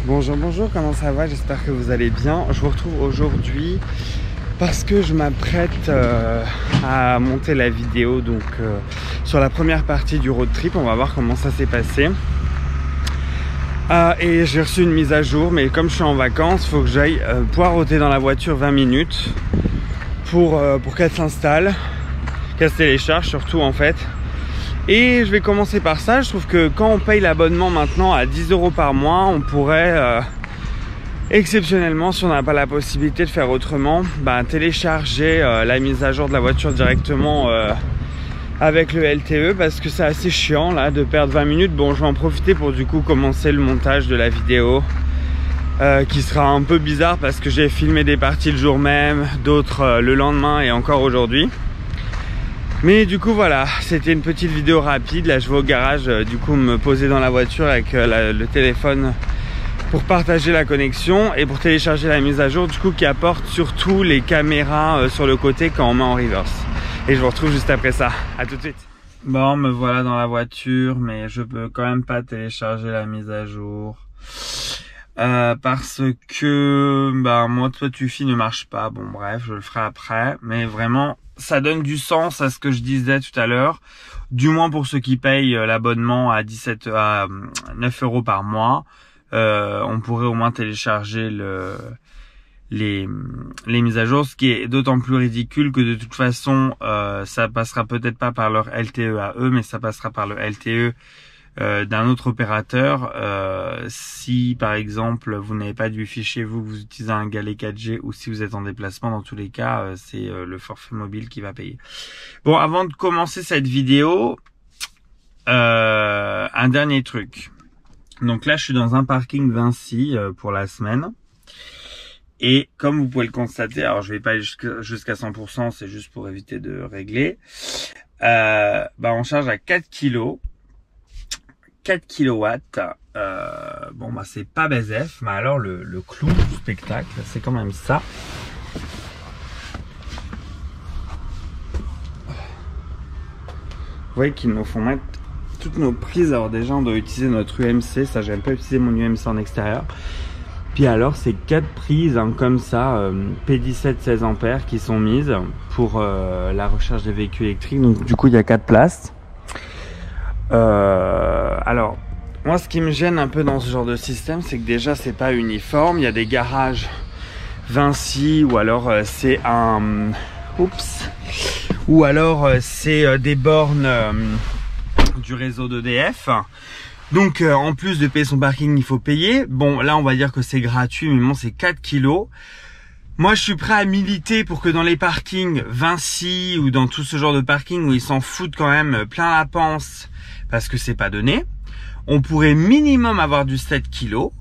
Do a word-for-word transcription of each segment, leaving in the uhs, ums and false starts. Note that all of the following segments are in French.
Bonjour, bonjour, comment ça va? J'espère que vous allez bien. Je vous retrouve aujourd'hui parce que je m'apprête euh, à monter la vidéo donc euh, sur la première partie du road trip. On va voir comment ça s'est passé. Euh, et j'ai reçu une mise à jour, mais comme je suis en vacances, il faut que j'aille euh, poireauter dans la voiture vingt minutes pour, euh, pour qu'elle s'installe, qu'elle se télécharge surtout en fait. Et je vais commencer par ça. Je trouve que quand on paye l'abonnement maintenant à dix euros par mois, on pourrait euh, exceptionnellement, si on n'a pas la possibilité de faire autrement, bah, télécharger euh, la mise à jour de la voiture directement euh, avec le L T E, parce que c'est assez chiant là de perdre vingt minutes. Bon, je vais en profiter pour du coup commencer le montage de la vidéo euh, qui sera un peu bizarre parce que j'ai filmé des parties le jour même, d'autres euh, le lendemain et encore aujourd'hui. Mais du coup voilà, c'était une petite vidéo rapide. Là je vais au garage euh, du coup me poser dans la voiture avec euh, la, le téléphone pour partager la connexion et pour télécharger la mise à jour du coup qui apporte surtout les caméras euh, sur le côté quand on met en reverse. Et je vous retrouve juste après ça, à tout de suite. Bon, me voilà dans la voiture, mais je peux quand même pas télécharger la mise à jour. Euh, parce que bah moi Toitufi ne marche pas. Bon bref, je le ferai après, mais vraiment ça donne du sens à ce que je disais tout à l'heure, du moins pour ceux qui payent l'abonnement à dix-sept à neuf euros par mois. Euh, on pourrait au moins télécharger le les les mises à jour, ce qui est d'autant plus ridicule que de toute façon euh, ça passera peut-être pas par leur L T E à eux, mais ça passera par le L T E Euh, d'un autre opérateur. Euh, si par exemple vous n'avez pas de wifi chez vous, vous utilisez un galet quatre G, ou si vous êtes en déplacement, dans tous les cas euh, c'est euh, le forfait mobile qui va payer. Bon, avant de commencer cette vidéo, euh, un dernier truc. Donc là je suis dans un parking Vinci euh, pour la semaine, et comme vous pouvez le constater, alors je vais pas aller jusqu'à jusqu'à cent pour cent, c'est juste pour éviter de régler, euh, bah on charge à quatre kilos, quatre kilowatts. Euh, bon bah c'est pas Bezef, mais alors le, le clou du spectacle c'est quand même ça. Vous voyez qu'ils nous font mettre toutes nos prises. Alors déjà on doit utiliser notre U M C, ça j'aime pas utiliser mon U M C en extérieur. Puis alors c'est quatre prises hein, comme ça, euh, P dix-sept seize ampères qui sont mises pour euh, la recharge des véhicules électriques. Donc du coup il y a quatre places. Euh, alors, moi, ce qui me gêne un peu dans ce genre de système, c'est que déjà, c'est pas uniforme. Il y a des garages Vinci, ou alors euh, c'est un, oups, ou alors euh, c'est euh, des bornes euh, du réseau d'E D F. Donc, euh, en plus de payer son parking, il faut payer. Bon, là, on va dire que c'est gratuit, mais bon, c'est quatre kilos. Moi, je suis prêt à militer pour que dans les parkings Vinci ou dans tout ce genre de parking où ils s'en foutent quand même plein la panse parce que c'est pas donné, on pourrait minimum avoir du sept kilos.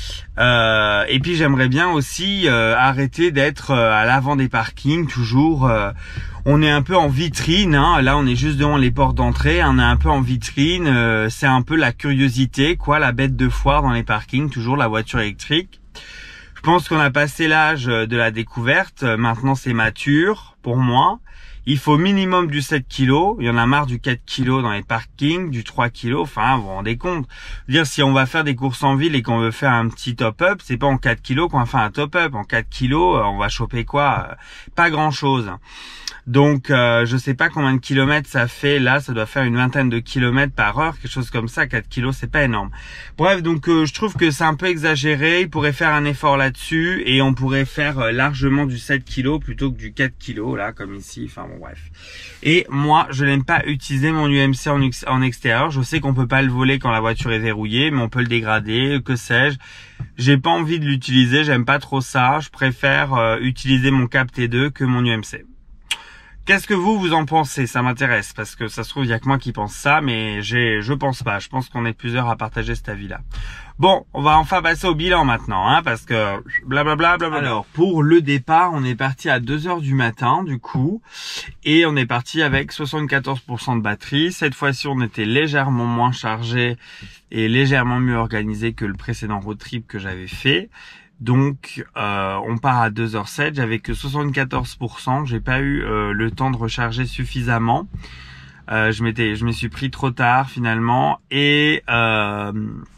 Euh, et puis j'aimerais bien aussi euh, arrêter d'être euh, à l'avant des parkings toujours. Euh, on est un peu en vitrine, hein. Là on est juste devant les portes d'entrée, on est un peu en vitrine. Euh, c'est un peu la curiosité, quoi, la bête de foire dans les parkings, toujours la voiture électrique. Je pense qu'on a passé l'âge de la découverte. Maintenant, c'est mature pour moi. Il faut minimum du sept kilos. Il y en a marre du quatre kilos dans les parkings, du trois kilos. Enfin, vous vous rendez compte. Dire, si on va faire des courses en ville et qu'on veut faire un petit top-up, c'est pas en quatre kilos qu'on va faire un top-up. En quatre kilos, on va choper quoi? Pas grand-chose. Donc, euh, je sais pas combien de kilomètres ça fait. Là, ça doit faire une vingtaine de kilomètres par heure, quelque chose comme ça. quatre kilos, c'est pas énorme. Bref, donc euh, je trouve que c'est un peu exagéré. Il pourrait faire un effort là-dessus et on pourrait faire euh, largement du sept kilos plutôt que du quatre kilos, là, comme ici. Enfin bon, bref. Et moi, je n'aime pas utiliser mon U M C en, en extérieur. Je sais qu'on peut pas le voler quand la voiture est verrouillée, mais on peut le dégrader, que sais-je. J'ai pas envie de l'utiliser, j'aime pas trop ça. Je préfère euh, utiliser mon câble T deux que mon U M C. Qu'est-ce que vous, vous en pensez? Ça m'intéresse, parce que ça se trouve, il y a que moi qui pense ça, mais j'ai, je pense pas. Je pense qu'on est plusieurs à partager cet avis-là. Bon, on va enfin passer au bilan maintenant, hein, parce que blablabla, blablabla. Alors, pour le départ, on est parti à deux heures du matin, du coup, et on est parti avec soixante-quatorze pour cent de batterie. Cette fois-ci, on était légèrement moins chargé et légèrement mieux organisé que le précédent road trip que j'avais fait. Donc euh, on part à deux heures sept, j'avais que soixante-quatorze pour cent, j'ai pas eu euh, le temps de recharger suffisamment. Euh, je m'étais, je me suis pris trop tard finalement, et euh,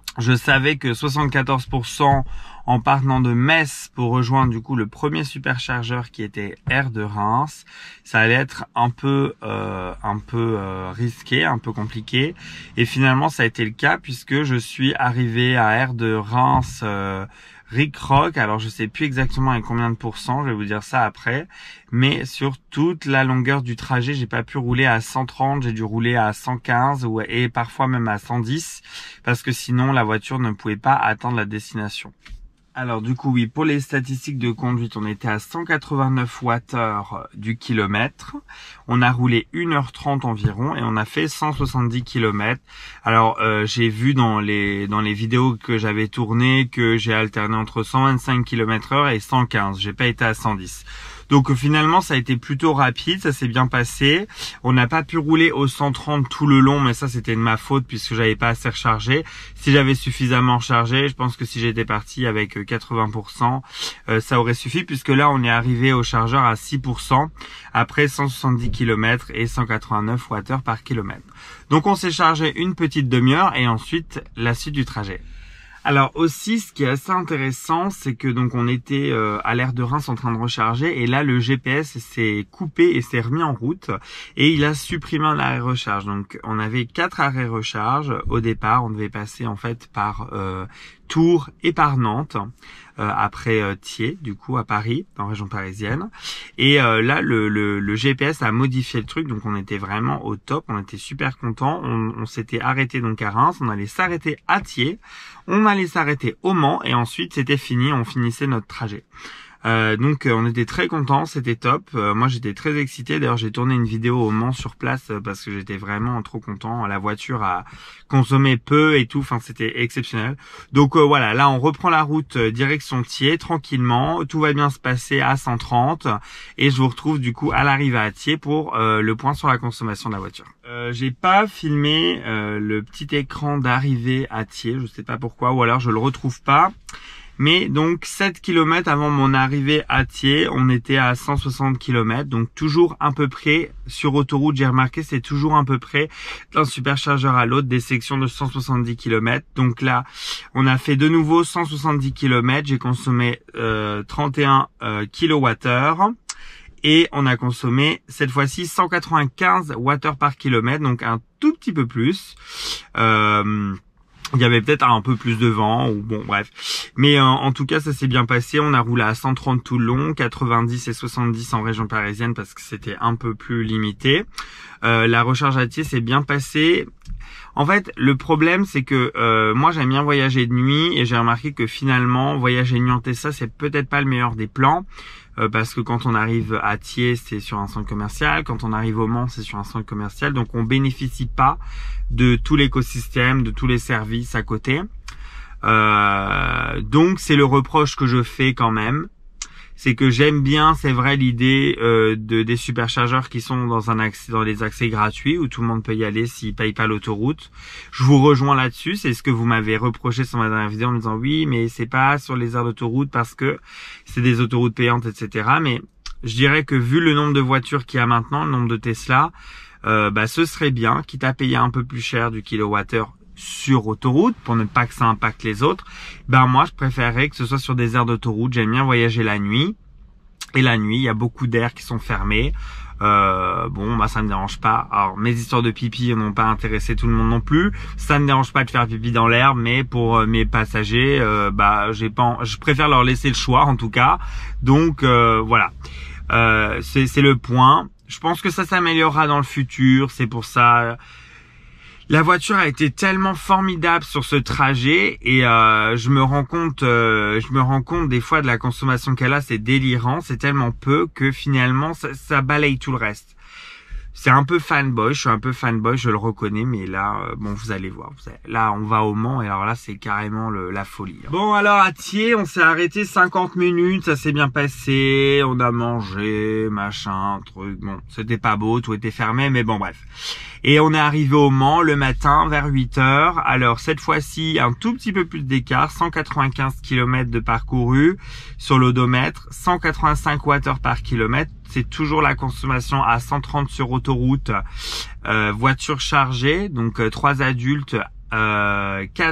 Je savais que soixante-quatorze pour cent en partant de Metz pour rejoindre du coup le premier superchargeur qui était R de Reims, ça allait être un peu euh, un peu euh, risqué, un peu compliqué. Et finalement, ça a été le cas puisque je suis arrivé à R de Reims euh, Ric Rock. Alors je sais plus exactement avec combien de pourcents, je vais vous dire ça après, mais sur toute la longueur du trajet, j'ai pas pu rouler à cent trente, j'ai dû rouler à cent quinze ou et parfois même à cent dix parce que sinon la voiture ne pouvait pas atteindre la destination. Alors du coup oui, pour les statistiques de conduite, on était à cent quatre-vingt-neuf watts-heure du kilomètre. On a roulé une heure trente environ et on a fait cent soixante-dix kilomètres. Alors euh, j'ai vu dans les dans les vidéos que j'avais tournées que j'ai alterné entre cent vingt-cinq kilomètres heure et cent quinze. J'ai pas été à cent dix. Donc finalement ça a été plutôt rapide, ça s'est bien passé. On n'a pas pu rouler au cent trente tout le long, mais ça c'était de ma faute puisque j'avais pas assez rechargé. Si j'avais suffisamment rechargé, je pense que si j'étais parti avec quatre-vingts pour cent, euh, ça aurait suffi puisque là on est arrivé au chargeur à six pour cent après cent soixante-dix kilomètres et cent quatre-vingt-neuf watts-heure par kilomètre. Donc on s'est chargé une petite demi-heure et ensuite la suite du trajet. Alors aussi, ce qui est assez intéressant, c'est que donc on était euh, à l'aire de Reims en train de recharger et là le G P S s'est coupé et s'est remis en route et il a supprimé un arrêt recharge. Donc on avait quatre arrêts recharge au départ. On devait passer en fait par euh, Tours et par Nantes. Euh, après euh, Thiers, du coup à Paris, en région parisienne. Et euh, là, le, le, le G P S a modifié le truc, donc on était vraiment au top, on était super contents. On, on s'était arrêté donc à Reims, on allait s'arrêter à Thiers, on allait s'arrêter au Mans et ensuite c'était fini, on finissait notre trajet. Euh, donc euh, on était très contents, c'était top. Euh, moi j'étais très excité. D'ailleurs j'ai tourné une vidéo au Mans sur place euh, parce que j'étais vraiment trop content. La voiture a consommé peu et tout. Enfin c'était exceptionnel. Donc euh, voilà, là on reprend la route euh, direction Thiers tranquillement. Tout va bien se passer à cent trente et je vous retrouve du coup à l'arrivée à Thiers pour euh, le point sur la consommation de la voiture. Euh, j'ai pas filmé euh, le petit écran d'arrivée à Thiers. Je sais pas pourquoi ou alors je le retrouve pas. Mais donc sept kilomètres avant mon arrivée à Thiers, on était à cent soixante kilomètres, donc toujours à peu près sur autoroute, j'ai remarqué c'est toujours à peu près d'un superchargeur à l'autre, des sections de cent soixante-dix kilomètres. Donc là, on a fait de nouveau cent soixante-dix kilomètres, j'ai consommé euh, trente et un euh, kilowattheures. Et on a consommé cette fois-ci cent quatre-vingt-quinze watts-heure par kilomètre, donc un tout petit peu plus. Euh, Il y avait peut-être un peu plus de vent ou bon bref. Mais euh, en tout cas ça s'est bien passé. On a roulé à cent trente tout le long, quatre-vingt-dix et soixante-dix en région parisienne parce que c'était un peu plus limité. Euh, la recharge à Thiers s'est bien passée. En fait, le problème, c'est que euh, moi, j'aime bien voyager de nuit et j'ai remarqué que finalement, voyager de nuit en Tesla, c'est peut-être pas le meilleur des plans euh, parce que quand on arrive à Thiers, c'est sur un centre commercial. Quand on arrive au Mans, c'est sur un centre commercial. Donc, on bénéficie pas de tout l'écosystème, de tous les services à côté. Euh, donc, c'est le reproche que je fais quand même. C'est que j'aime bien, c'est vrai, l'idée euh, de des superchargeurs qui sont dans un accès, dans les accès gratuits où tout le monde peut y aller s'il paye pas l'autoroute. Je vous rejoins là-dessus, c'est ce que vous m'avez reproché sur ma dernière vidéo en me disant oui, mais c'est pas sur les aires d'autoroute parce que c'est des autoroutes payantes, et cetera. Mais je dirais que vu le nombre de voitures qu'il y a maintenant, le nombre de Tesla, euh, bah ce serait bien, quitte à payer un peu plus cher du kilowattheure sur autoroute pour ne pas que ça impacte les autres, ben moi je préférerais que ce soit sur des aires d'autoroute. J'aime bien voyager la nuit et la nuit il y a beaucoup d'aires qui sont fermées. Euh, bon bah ça me dérange pas. Alors mes histoires de pipi n'ont pas intéressé tout le monde non plus. Ça me dérange pas de faire pipi dans l'herbe, mais pour euh, mes passagers, euh, bah j'ai pas, je préfère leur laisser le choix en tout cas. Donc euh, voilà, euh, c'est c'est le point. Je pense que ça s'améliorera dans le futur. C'est pour ça. La voiture a été tellement formidable sur ce trajet et euh, je me rends compte, euh, je me rends compte des fois de la consommation qu'elle a, c'est délirant, c'est tellement peu que finalement ça, ça balaye tout le reste. C'est un peu fanboy, je suis un peu fanboy, je le reconnais, mais là, euh, bon, vous allez voir. Vous allez, là, on va au Mans et alors là, c'est carrément le, la folie. Bon, alors à Thiers, on s'est arrêté cinquante minutes, ça s'est bien passé, on a mangé, machin, truc. Bon, c'était pas beau, tout était fermé, mais bon, bref. Et on est arrivé au Mans le matin vers huit heures. Alors cette fois-ci, un tout petit peu plus d'écart, cent quatre-vingt-quinze kilomètres de parcouru sur l'odomètre, cent quatre-vingt-cinq watts-heure par kilomètre. C'est toujours la consommation à cent trente sur autoroute, euh, voiture chargée, donc euh, trois adultes, euh, quatre,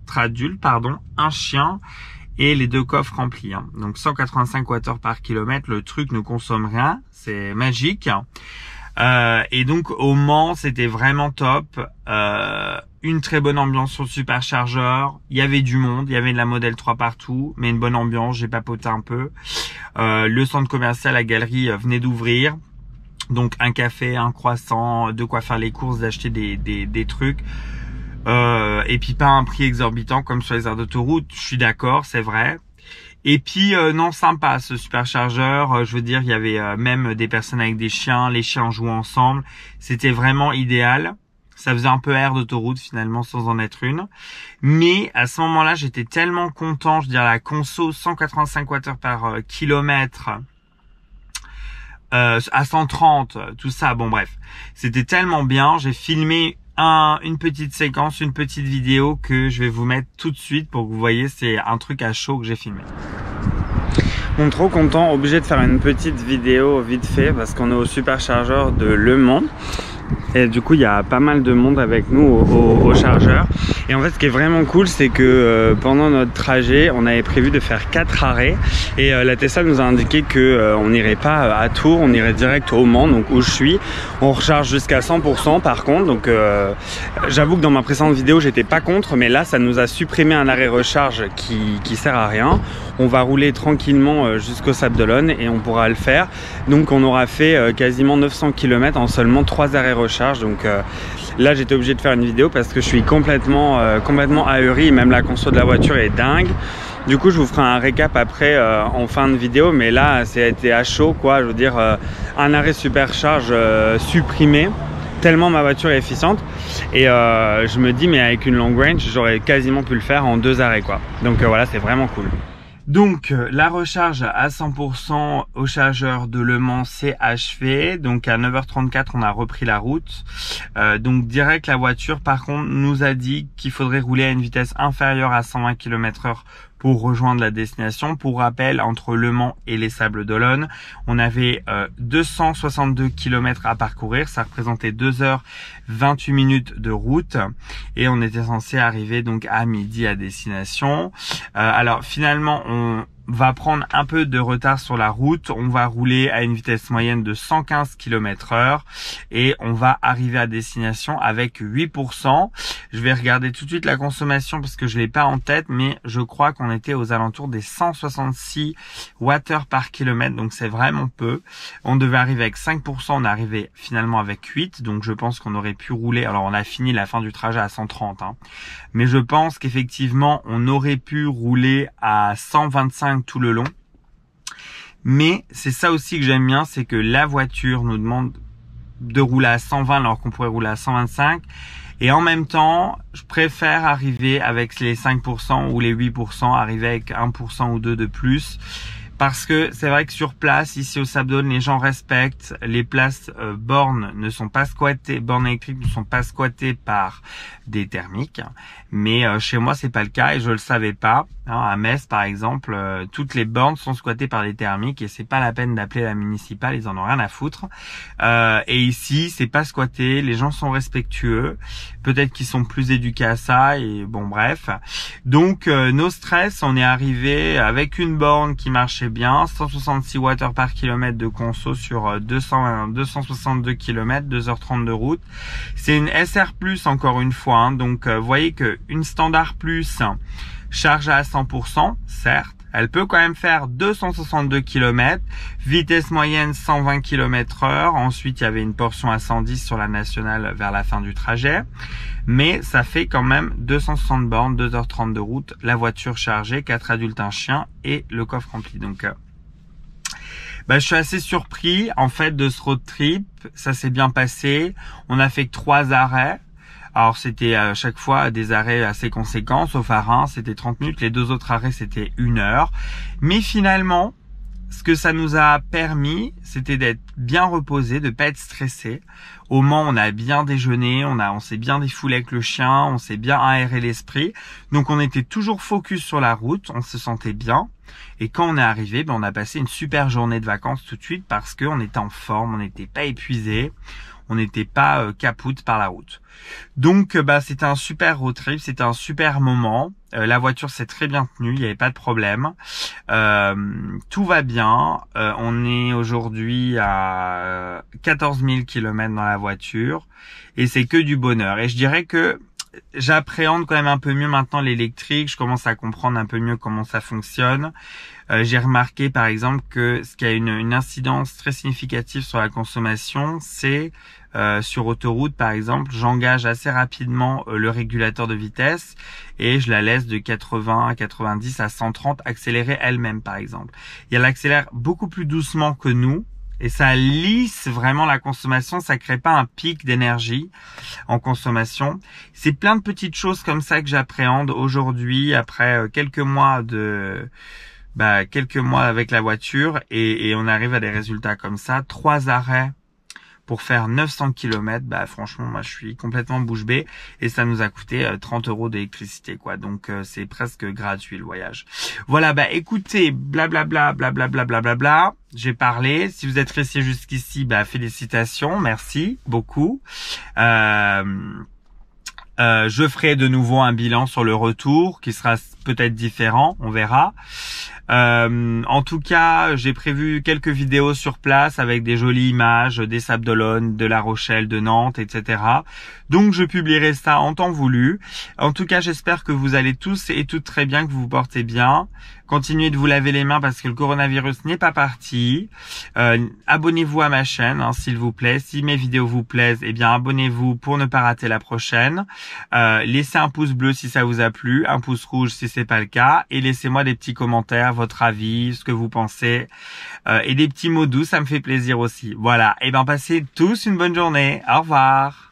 adultes, pardon, un chien et les deux coffres remplis. Hein. Donc cent quatre-vingt-cinq watts par kilomètre, le truc ne consomme rien, c'est magique. Euh, et donc au Mans, c'était vraiment top. Euh, une très bonne ambiance sur le superchargeur. Il y avait du monde, il y avait de la Model trois partout, mais une bonne ambiance. J'ai papoté un peu. Euh, le centre commercial, la galerie euh, venait d'ouvrir. Donc un café, un croissant, de quoi faire les courses, d'acheter des, des, des trucs. Euh, et puis pas un prix exorbitant comme sur les aires d'autoroute, je suis d'accord, c'est vrai. Et puis euh, non, sympa ce superchargeur, euh, je veux dire, il y avait euh, même des personnes avec des chiens, les chiens jouaient ensemble, c'était vraiment idéal. Ça faisait un peu air d'autoroute finalement sans en être une. Mais à ce moment-là, j'étais tellement content, je veux dire la conso cent quatre-vingt-cinq watts par euh, kilomètre. Euh, à cent trente, tout ça, bon bref, c'était tellement bien, j'ai filmé un, une petite séquence, une petite vidéo que je vais vous mettre tout de suite pour que vous voyez, c'est un truc à chaud que j'ai filmé. Bon, trop content, obligé de faire une petite vidéo vite fait parce qu'on est au superchargeur de Le Mans. Et du coup il y a pas mal de monde avec nous au, au, au chargeur. Et en fait ce qui est vraiment cool, c'est que euh, pendant notre trajet on avait prévu de faire quatre arrêts. Et euh, la Tesla nous a indiqué que euh, on n'irait pas à Tours, on irait direct au Mans, donc où je suis. On recharge jusqu'à cent pour cent par contre. Donc euh, j'avoue que dans ma précédente vidéo j'étais pas contre, mais là ça nous a supprimé un arrêt recharge qui, qui sert à rien. On va rouler tranquillement jusqu'au Sable d'Olonne et on pourra le faire. Donc on aura fait euh, quasiment neuf cents kilomètres en seulement trois arrêts recharge. Donc euh, là j'étais obligé de faire une vidéo parce que je suis complètement euh, complètement ahuri. Même la conso de la voiture est dingue. Du coup je vous ferai un récap après euh, en fin de vidéo, mais là c'était à chaud quoi. Je veux dire euh, un arrêt supercharge euh, supprimé, tellement ma voiture est efficiente. Et euh, je me dis mais avec une long range j'aurais quasiment pu le faire en deux arrêts quoi. Donc euh, voilà, c'est vraiment cool. Donc la recharge à cent pour cent au chargeur de Le Mans c'est achevé. Donc à neuf heures trente-quatre on a repris la route. Euh, donc direct la voiture par contre nous a dit qu'il faudrait rouler à une vitesse inférieure à cent vingt kilomètres heure pour rejoindre la destination. Pour rappel, entre Le Mans et les Sables d'Olonne, on avait euh, deux cent soixante-deux kilomètres à parcourir. Ça représentait deux heures vingt-huit minutes de route et on était censé arriver donc à midi à destination. Euh, alors finalement, on va prendre un peu de retard sur la route. On va rouler à une vitesse moyenne de cent quinze kilomètres heure et on va arriver à destination avec huit pour cent. Je vais regarder tout de suite la consommation parce que je l'ai pas en tête, mais je crois qu'on était aux alentours des cent soixante-six watts par kilomètre, donc c'est vraiment peu. On devait arriver avec cinq pour cent, on est arrivé finalement avec huit, donc je pense qu'on aurait pu rouler. Alors on a fini la fin du trajet à cent trente, hein. Mais je pense qu'effectivement on aurait pu rouler à cent vingt-cinq tout le long. Mais c'est ça aussi que j'aime bien, c'est que la voiture nous demande de rouler à cent vingt alors qu'on pourrait rouler à cent vingt-cinq. Et en même temps, je préfère arriver avec les cinq pour cent ou les huit pour cent, arriver avec un pour cent ou deux de plus. Parce que c'est vrai que sur place, ici au Sable d'Olonne, les gens respectent. Les places euh, bornes ne sont pas squattées, bornes électriques ne sont pas squattées par des thermiques. Mais euh, chez moi, c'est pas le cas et je le savais pas. Hein, à Metz, par exemple, euh, toutes les bornes sont squattées par des thermiques et c'est pas la peine d'appeler la municipale, ils en ont rien à foutre. Euh, et ici, c'est pas squatté, les gens sont respectueux. Peut-être qu'ils sont plus éduqués à ça et bon, bref. Donc, euh, no stress, on est arrivé avec une borne qui marchait bien, cent soixante-six watts par kilomètre de conso sur deux cents, deux cent soixante-deux kilomètres, deux heures trente de route. C'est une S R plus encore une fois, hein, donc euh, vous voyez que une standard plus charge à cent pour cent, certes, elle peut quand même faire deux cent soixante-deux kilomètres, vitesse moyenne cent vingt kilomètres heure, ensuite il y avait une portion à cent dix sur la nationale vers la fin du trajet, mais ça fait quand même deux cent soixante bornes, deux heures trente de route, la voiture chargée, quatre adultes, un chien et le coffre rempli. Donc euh, bah, je suis assez surpris en fait de ce road trip, ça s'est bien passé, on a fait que trois arrêts. Alors c'était à chaque fois des arrêts assez conséquents, sauf à Reims, c'était trente minutes, les deux autres arrêts c'était une heure. Mais finalement, ce que ça nous a permis, c'était d'être bien reposé, de pas être stressé. Au Mans, on a bien déjeuné, on a, on s'est bien défoulé avec le chien, on s'est bien aéré l'esprit. Donc on était toujours focus sur la route, on se sentait bien. Et quand on est arrivé, ben, on a passé une super journée de vacances tout de suite parce qu'on était en forme, on n'était pas épuisé. on n'était pas euh, capoute par la route. Donc, euh, bah, c'était un super road trip, c'était un super moment. Euh, la voiture s'est très bien tenue, il n'y avait pas de problème. Euh, tout va bien. Euh, on est aujourd'hui à quatorze mille kilomètres dans la voiture et c'est que du bonheur. Et je dirais que j'appréhende quand même un peu mieux maintenant l'électrique. Je commence à comprendre un peu mieux comment ça fonctionne. Euh, j'ai remarqué par exemple que ce qui a une, une incidence très significative sur la consommation, c'est euh, sur autoroute par exemple, j'engage assez rapidement euh, le régulateur de vitesse et je la laisse de quatre-vingts à quatre-vingt-dix à cent trente accélérer elle-même par exemple. Et elle accélère beaucoup plus doucement que nous. Et ça lisse vraiment la consommation, ça crée pas un pic d'énergie en consommation. C'est plein de petites choses comme ça que j'appréhende aujourd'hui après euh, quelques mois de bah quelques mois avec la voiture et, et on arrive à des résultats comme ça. Trois arrêts pour faire neuf cents kilomètres, bah franchement moi je suis complètement bouche bée et ça nous a coûté euh, trente euros d'électricité quoi, donc euh, c'est presque gratuit le voyage. Voilà, bah écoutez, blablabla blablabla blablabla, j'ai parlé. Si vous êtes resté jusqu'ici, bah félicitations, merci beaucoup. Euh, euh, je ferai de nouveau un bilan sur le retour qui sera peut-être différent, on verra. Euh, en tout cas, j'ai prévu quelques vidéos sur place avec des jolies images des Sables d'Olonne, de La Rochelle, de Nantes, et cetera. Donc, je publierai ça en temps voulu. En tout cas, j'espère que vous allez tous et toutes très bien, que vous vous portez bien. Continuez de vous laver les mains parce que le coronavirus n'est pas parti. Euh, abonnez-vous à ma chaîne, hein, s'il vous plaît. Si mes vidéos vous plaisent, eh bien, abonnez-vous pour ne pas rater la prochaine. Euh, laissez un pouce bleu si ça vous a plu, un pouce rouge si c'est pas le cas, et laissez-moi des petits commentaires, votre avis, ce que vous pensez, euh, et des petits mots doux, ça me fait plaisir aussi. Voilà, et ben passez tous une bonne journée. Au revoir.